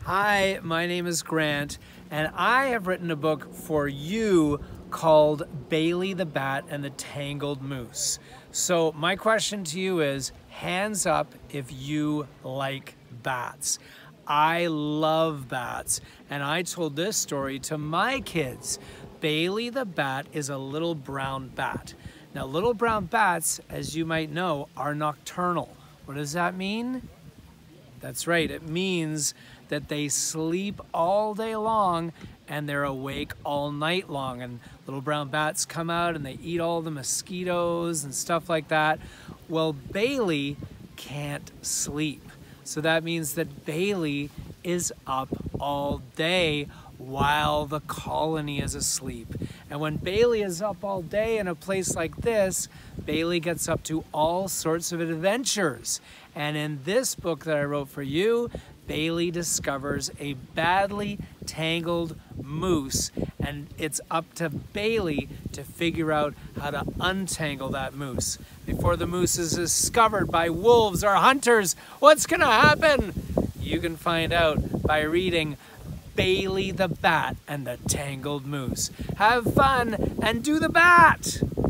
Hi, my name is Grant, and I have written a book for you called Bailey the Bat and the Tangled Moose. So my question to you is, hands up if you like bats. I love bats, and I told this story to my kids. Bailey the Bat is a little brown bat. Now, little brown bats, as you might know, are nocturnal. What does that mean? That's right, it means that they sleep all day long and they're awake all night long. And little brown bats come out and they eat all the mosquitoes and stuff like that. Well, Bailey can't sleep. So that means that Bailey is up all day while the colony is asleep. And when Bailey is up all day in a place like this, Bailey gets up to all sorts of adventures. And in this book that I wrote for you, Bailey discovers a badly tangled moose, and it's up to Bailey to figure out how to untangle that moose. Before the moose is discovered by wolves or hunters, what's gonna happen? You can find out by reading Bailey the Bat and the Tangled Moose. Have fun and do the bat!